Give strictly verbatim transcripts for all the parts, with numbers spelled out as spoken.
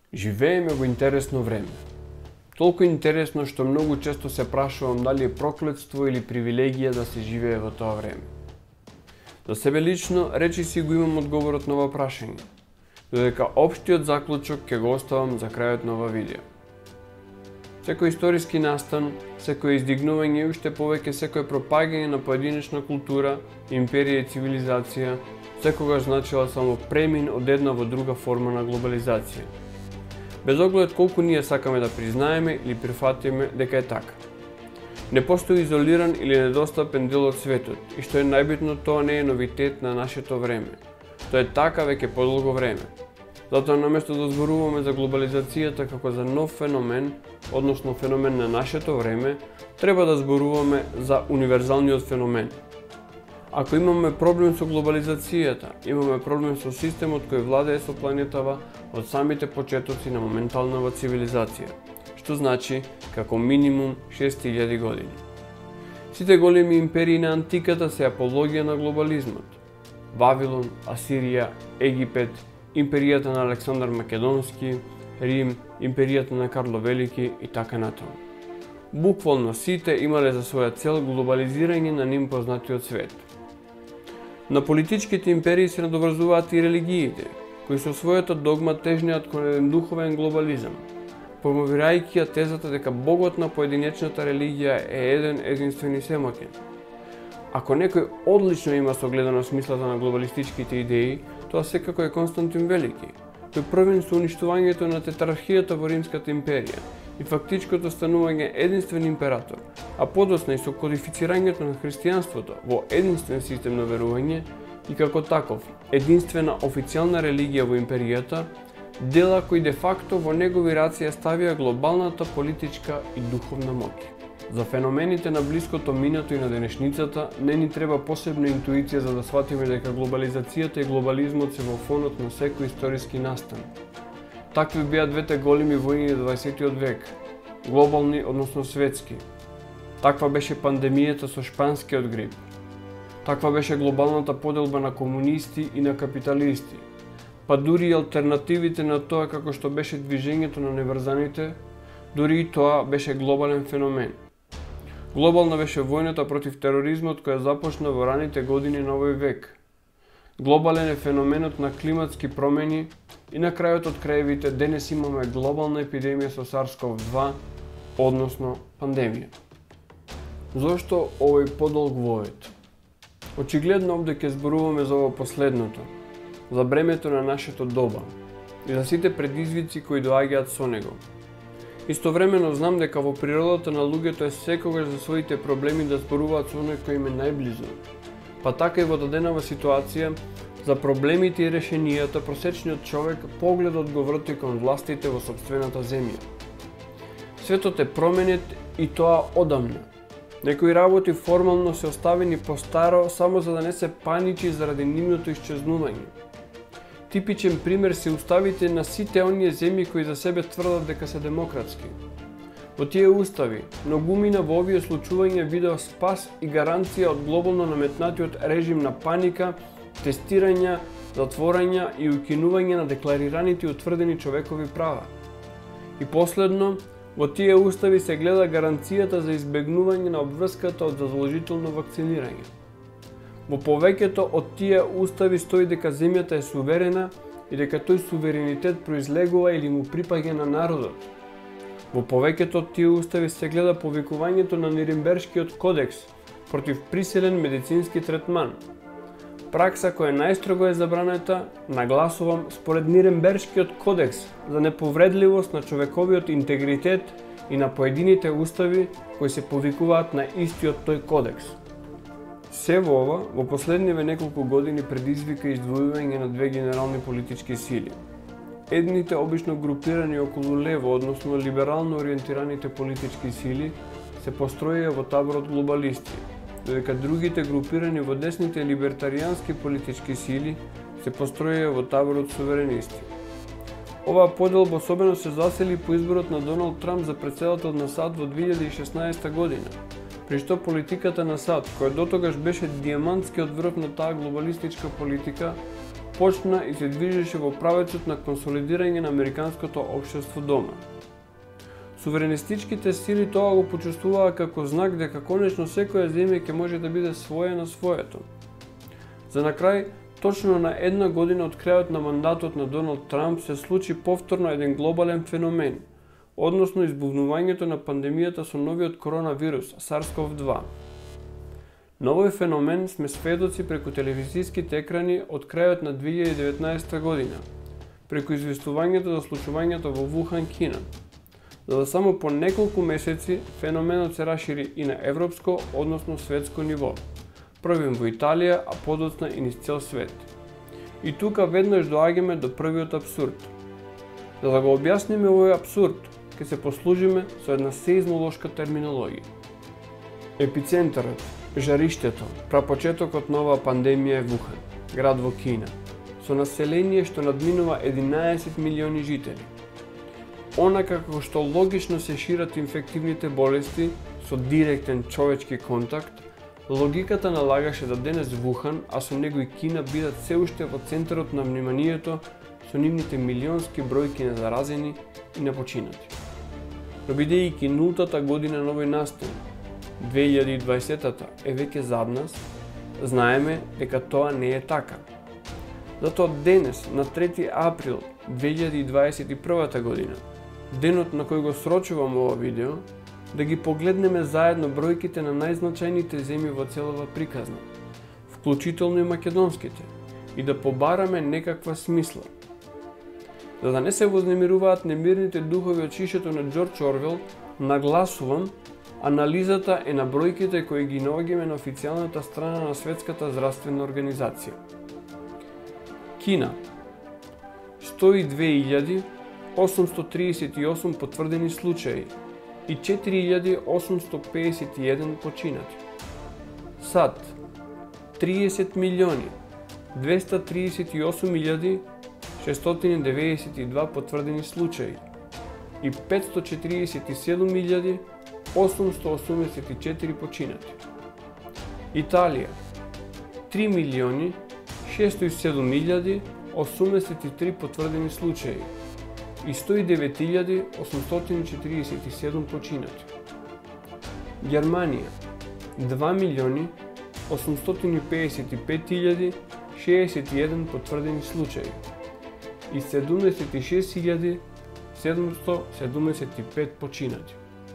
Живееме во интересно време. Толку интересно што многу често се прашувам дали е проклетство или привилегија да се живее во тоа време. За себе лично, речи си го имам одговорот на ова прашање, додека општиот заклучок ќе го оставам за крајот на ова видео. Секој историски настан, секој издигнување и уште повеќе секој пропагање на поединечна култура, империја и цивилизација, секогаш значила само премин од една во друга форма на глобализација. Без оглед колку ние сакаме да признаеме или прифатиме дека е така. Не постои изолиран или недостапен дел од светот, и што е најбитно, тоа не е новитет на нашето време. Тоа е така веќе подолго време. Затоа наместо да зборуваме за глобализацијата како за нов феномен, односно феномен на нашето време, треба да зборуваме за универзалниот феномен. Ако имаме проблем со глобализацијата, имаме проблем со системот кој владее со планетава од самите почетоци на моменталнава цивилизација, што значи како минимум шест илјади години. Сите големи империи на антиката се апологија на глобализмот. Вавилон, Асирија, Египет, империјата на Александар Македонски, Рим, империјата на Карло Велики и така натаму. Буквално сите имале за своја цел глобализирање на ним познатиот свет. На политичките империи се надоврзуваат и религиите, кои со својата догма тежнеат кон еден духовен глобализам, промовирајќи ја тезата дека богот на поединечната религија е еден единствен и семоќен. Ако некој одлично има согледано смислата на глобалистичките идеи, тоа секако е Константин Велики, кој првен со уништувањето на тетархијата во Римската империја и фактичкото станување единствен император, а подосна и со кодифицирањето на христијанството во единствен систем на верување и како таков единствена официјална религија во империјата, дела кои де факто во негови раце ја ставија глобалната политичка и духовна моќ. За феномените на блиското минато и на денешницата не ни треба посебна интуиција за да сватиме дека глобализацијата и глобализмот се во фонот на секој историски настан. Такви беа двете големи војни на дваесеттиот век, глобални, односно светски. Таква беше пандемијата со шпанскиот грип. Таква беше глобалната поделба на комунисти и на капиталисти. Па дури и алтернативите на тоа како што беше движењето на неврзаните, дури и тоа беше глобален феномен. Глобална беше војната против тероризмот која започна во раните години на овој век. Глобален е феноменот на климатски промени и на крајот од краевите денес имаме глобална епидемија со SARS-CoV два, односно пандемија. Зошто овој подолг вовед? Очигледно овде ќе зборуваме за ово последното, за бремето на нашето доба и за сите предизвици кои доаѓаат со него. Истовремено знам дека во природата на луѓето е секогаш за своите проблеми да зборуваат со оној кој им е најблизо. Па така и во даденава ситуација, за проблемите и решенијата просечниот човек погледот го врти кон властите во сопствената земја. Светот е променет и тоа одамна. Некои работи формално се оставени по старо само за да не се паничи заради нивното исчезнување. Типичен пример се уставите на сите оние земји кои за себе тврдат дека се демократски. Во тие устави, многумина во овие случувања видео спас и гаранција од глобално наметнатиот режим на паника, тестирања, затворања и укинување на декларираните и утврдени човекови права. И последно, во тие устави се гледа гаранцијата за избегнување на обврската од задолжително вакцинирање. Во повеќето од тие устави стои дека земјата е суверена и дека тој суверенитет произлегува или му припаѓа на народот. Во повеќето од тие устави се гледа повикувањето на Нирнбергскиот кодекс против присилен медицински третман. Пракса која најстрого е забранета, нагласувам, според Нирнбергскиот кодекс за неповредливост на човековиот интегритет и на поедините устави кои се повикуваат на истиот тој кодекс. Се во ова, во последниве неколку години предизвика издвојување на две генерални политички сили. Едните обично групирани околу лево, односно либерално ориентираните политички сили, се построија во таборот глобалисти, додека другите групирани во десните либертаријански политички сили се построија во таборот суверенисти. Оваа поделба особено се засили по изборот на Доналд Трамп за претседател на САД во две илјади и шеснаесета година, при што политиката на САД, која дотогаш беше дијамантскиот врв на таа глобалистичка политика, почна и се движеше во правецот на консолидирање на американското општество дома. Суверенистичките сили тоа го почувствуваа како знак дека конечно секоја земја ќе може да биде своја на своето. За на крај, точно на една година од крајот на мандатот на Доналд Трамп се случи повторно еден глобален феномен, односно избувнувањето на пандемијата со новиот коронавирус, SARS-CoV два. На овој феномен сме сведоци преку телевизиските екрани од крајот на две илјади и деветнаесета година, преку известувањето за случувањето во Вухан, Кина. За да само по неколку месеци феноменот се расшири и на европско, односно светско ниво. Првим во Италија, а подоцна и низ цел свет. И тука веднаш доаѓаме до првиот абсурд. За да го објасниме овој абсурд, ќе се послужиме со една сеизмолошка терминологија. Епицентарот, жариштето, прапочетокот на оваа пандемија е Вухан, град во Кина, со население што надминува единаесет милиони жители. Онака како што логично се шират инфективните болести со директен човечки контакт, логиката налагаше да денес Вухан, а со него и Кина бидат се уште во центарот на вниманието со нивните милионски бројки на заразени и на починати. Но бидејќи нултата година на овој настан, две илјади и дваесетата е веќе зад нас, знаеме дека тоа не е така. Затоа денес, на трети април две илјади и дваесет и првата година, денот на кој го срочувам ова видео, да ги погледнеме заедно бројките на најзначајните земји во целава приказна, вклучително и македонските, и да побараме некаква смисла. За да не се вознемируваат немирните духови од шишето на Џорџ Орвел, нагласувам, анализата е на бројките кои ги наоѓаме на официјалната страна на Светската здравствена организација. Кина сто и две илјади осумсто триесет и осум потврдени случаи и четири илјади осумсто пеесет и еден починати. САД триесет милиони двеста триесет и осум илјади шестстотини деветдесет и два потврдени случаи и петсто четириесет и седум илјади осумсто осумдесет и четири починати. Италија три милиони шестстотини и седум илјади осумдесет и три потврдени случаи и сто и девет илјади осумстотини четириесет и седум починати. Германија два милиони осумстотини пеесет и пет илјади шеесет и еден потврдени случаи и седумдесет и шест илјади седумсто седумдесет и пет починати.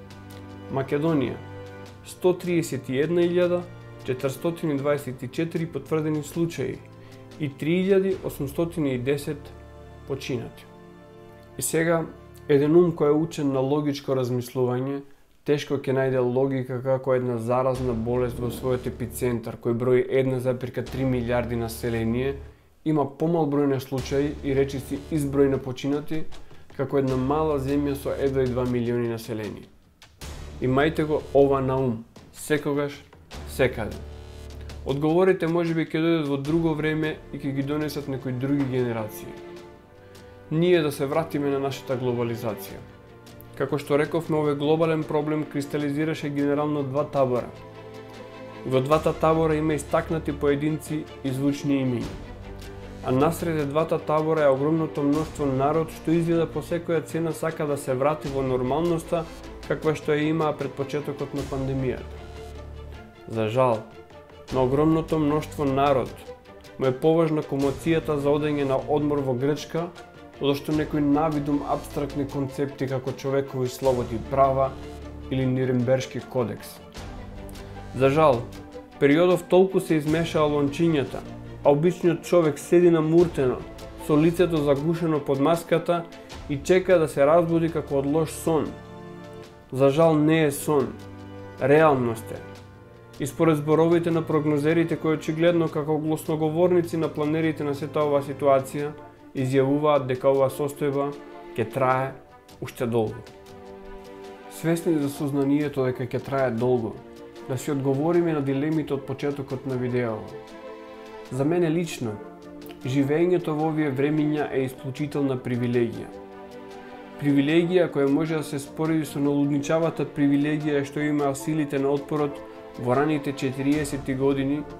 Македонија сто триесет и една илјада четиристотини дваесет и четири потврдени случаи и три илјади осумстотини и десет починати. И сега, еден ум кој е учен на логичко размислување, тешко ќе најде логика како една заразна болест во својот епицентар, кој брои една запирка три милиарди население, има помал број на случаи и речиси изброј на починати, како една мала земја со едва и два милиони население. Имајте го ова на ум, секогаш, секаде. Одговорите можеби ќе дојдат во друго време и ќе ги донесат некои други генерации. Ние да се вратиме на нашата глобализација. Како што рековме, овој глобален проблем кристализираше генерално два табора. Во двата табора има истакнати поединци и звучни имиња. А насред двата табора е огромното мноштво народ што изгледа по секоја цена сака да се врати во нормалноста каква што ја имаа пред почетокот на пандемијата. За жал, на огромното мноштво народ му е поважна комоцијата за одење на одмор во Грчка, зашто некои навидум апстрактни концепти како човекови слободи и права или Нирнбергшки кодекс. За жал, периодов толку се измешаа лончињата, а обичниот човек седи намуртено, со лицето загушено под маската и чека да се разбуди како од лош сон. За жал не е сон, реалност е. И според зборовите на прогнозерите кои очигледно како гласноговорници на планерите на сета оваа ситуација, изјавуваат дека оваа состојба ќе трае уште долго. Свесни за сознанието дека ќе трае долго, да си одговориме на дилемите од почетокот на видеото. За мене лично, живеењето во овие времиња е исклучителна привилегија. Привилегија која може да се спореди со налудничавата привилегија што имаа силите на отпорот во раните четириесетти години,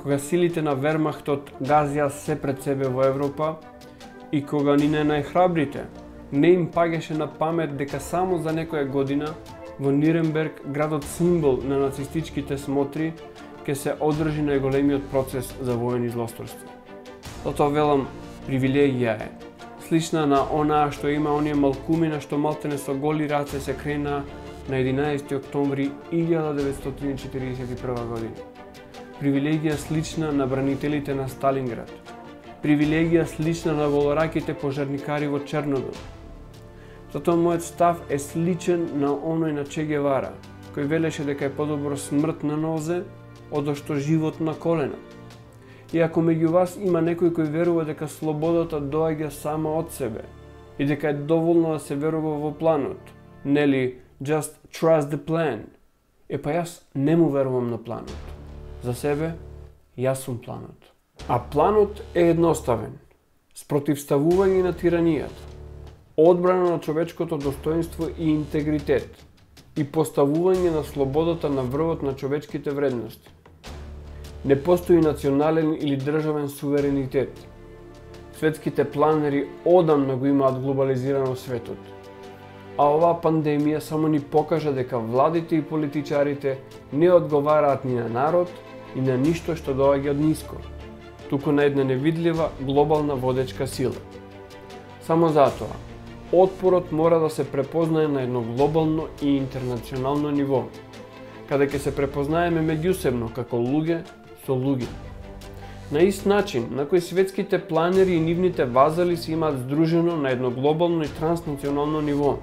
кога силите на Вермахтот газија се пред себе во Европа и кога ни на најхрабрите не им паѓаше на памет дека само за некоја година во Нирнберг, градот символ на нацистичките смотри, ќе се одржи најголемиот процес за воени злосторства. Затоа велам, привилегија е, слична на онаа што има оние малкумина што малтене со голи раце се крена на единаесети октомври илјада деветстотини четиридесет и прва година. Привилегија слична на бранителите на Сталинград. Привилегија слична на волораките пожарникари во Чернобил. Затоа мојот став е сличен на оној на Че Гевара, кој велеше дека е подобро смрт на нозе, одошто живот на колена. И ако меѓу вас има некој кој верува дека слободата доаѓа сама од себе и дека е доволно да се верува во планот, нели just trust the plan, е па јас не му верувам на планот. За себе, јас сум планот. А планот е едноставен. Спротивставување на тиранијата, одбрана на човечкото достоинство и интегритет и поставување на слободата на врвот на човечките вредности. Не постои национален или државен суверенитет. Светските планери одамна го имаат глобализирано светот. А оваа пандемија само ни покажа дека владите и политичарите не одговараат ни на народ и на ништо што доаѓа од ниско, туку на една невидлива глобална водечка сила. Само затоа, отпорот мора да се препознае на едно глобално и интернационално ниво, каде ќе се препознаеме меѓусебно како луѓе со луѓе. На ист начин, на кој светските планери и нивните вазали се имаат здружено на едно глобално и транснационално ниво,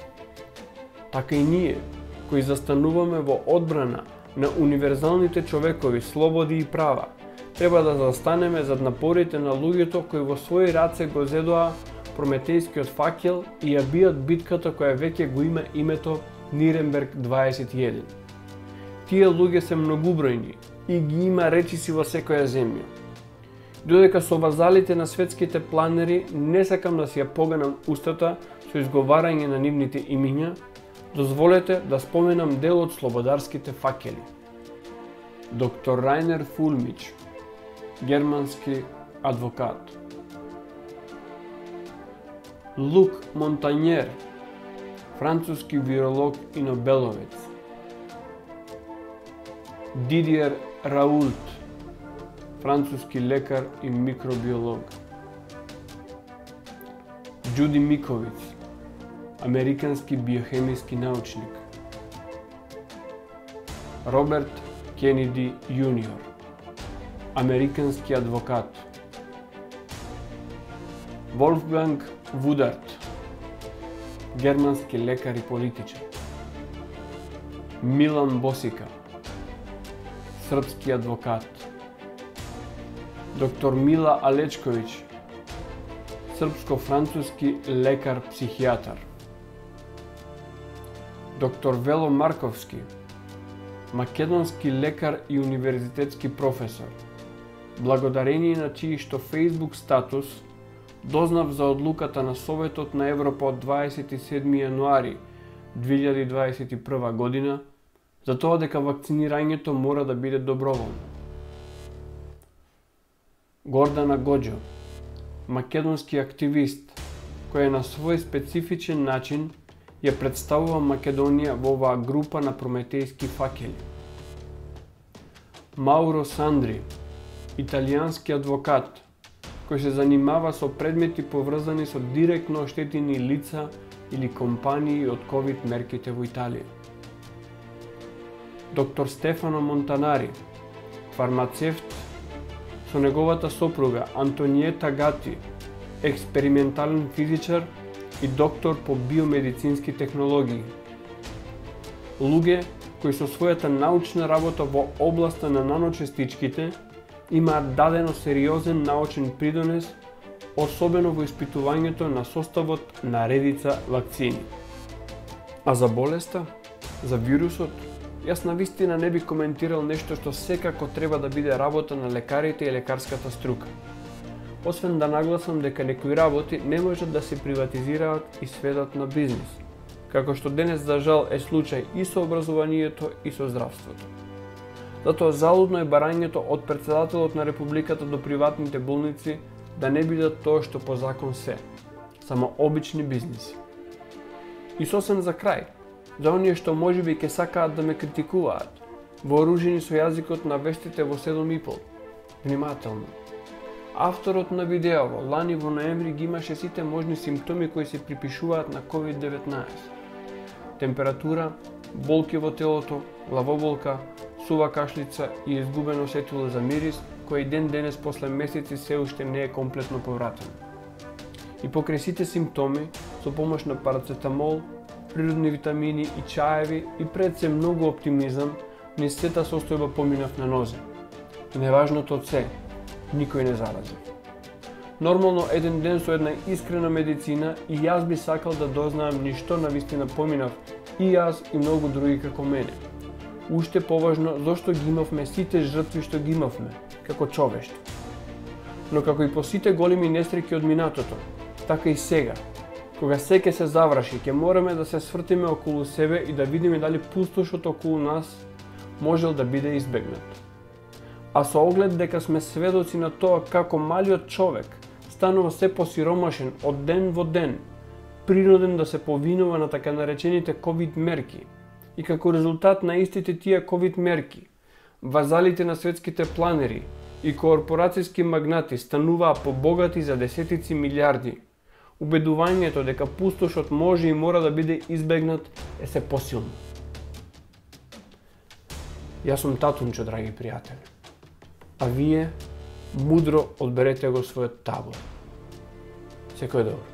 така и ние, кои застануваме во одбрана на универзалните човекови слободи и права, треба да застанеме зад напорите на луѓето кои во своји раце го зедоа прометејскиот факел и ја бијат битката која веќе го има името Нирнберг дваесет и еден. Тие луѓе се многубројни и ги има речиси во секоја земја. Додека со вазалите на светските планери не сакам да си ја поганам устата со изговарање на нивните имиња, дозволете да споменам дел од слободарските факели. Доктор Рајнер Фулмич, германски адвокат. Лук Монтањер, француски виролог и нобеловец. Дидиер Раулт, француски лекар и микробиолог. Џуди Миковиц, американски биохемиски научник. Роберт Кенеди јуниор, американски адвокат. Волфганг Вударт, германски лекар и политичар. Милан Босика, српски адвокат. Доктор Мила Алечковиќ, српско-француски лекар-психијатар. Доктор Вело Марковски, македонски лекар и универзитетски професор, благодарение на чијшто Facebook статус дознав за одлуката на Советот на Европа од дваесет и седми јануари две илјади дваесет и прва година за тоа дека вакцинирањето мора да биде доброволно. Гордана Гоџо, македонски активист, која на свој специфичен начин ја представува Македонија во оваа група на прометејски факели. Мауро Сандри, италијански адвокат, кој се занимава со предмети поврзани со директно оштетени лица или компании од ковид мерките во Италија. Доктор Стефано Монтанари, фармацевт, со неговата сопруга Антониета Гати, експериментален физичар и доктор по биомедицински технологии. Луѓе кои со својата научна работа во областа на наночестичките имаат дадено сериозен научен придонес, особено во испитувањето на составот на редица вакцини. А за болеста, за вирусот, јас навистина не би коментирал нешто што секако треба да биде работа на лекарите и лекарската струка. Освен да нагласам дека некои работи не можат да се приватизираат и сведат на бизнис, како што денес за жал е случај и со образованието и со здравството. Затоа залудно е барањето од претседателот на Републиката до приватните болници да не бидат тоа што по закон се, само обични бизниси. И сосем за крај, за оние што можеби ќе сакаат да ме критикуваат, вооружени со јазикот на вестите во седум и пол. Внимателно. Авторот на видеово лани во ноември ги имаше сите можни симптоми кои се припишуваат на ковид деветнаесет. Температура, болки во телото, главоболка, сува кашлица и изгубено сетило за мирис, кој ден денес после месеци се уште не е комплетно повратено. И покрај сите симптоми, со помош на парацетамол, природни витамини и чаеви и пред се многу оптимизам, низ сета состојба поминав на нозе. И неважното од се, никој не зарази. Нормално еден ден со една искрена медицина и јас би сакал да дознаам ништо на вистина поминав и јас и многу други како мене. Уште поважно зошто ги имавме сите жртви што ги имавме, како човештво. Но како и по сите големи несреќи од минатото, така и сега, кога се ќе се заврши, ќе мораме да се свртиме околу себе и да видиме дали пустошот околу нас можел да биде избегнат. А со оглед дека сме сведоци на тоа како малиот човек станува се посиромашен од ден во ден, принуден да се повинува на така наречените ковид мерки, и како резултат на истите тие ковид мерки, вазалите на светските планери и корпорацијски магнати стануваа побогати за десетици милиарди, убедувањето дека пустошот може и мора да биде избегнат е се посилно. Јас сум Татунчо, драги пријатели. А вие мудро одберете го својот табор. Секој добро.